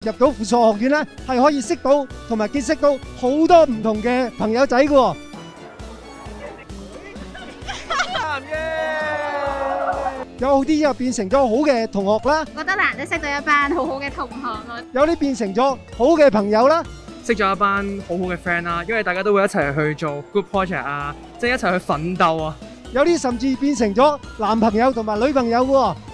入到輔助學院咧，係可以識到同埋結識到好多唔同嘅朋友仔嘅喎。有啲又變成咗好嘅同學啦， 覺得難得識到一班好好嘅同學咯。 有啲變成咗好嘅朋友啦， 識咗一班好好嘅 friend 啦，因為大家都會一齊去做 group project 啊，即係一齊去奮鬥啊。 有啲甚至變成咗男朋友同埋女朋友嘅喎。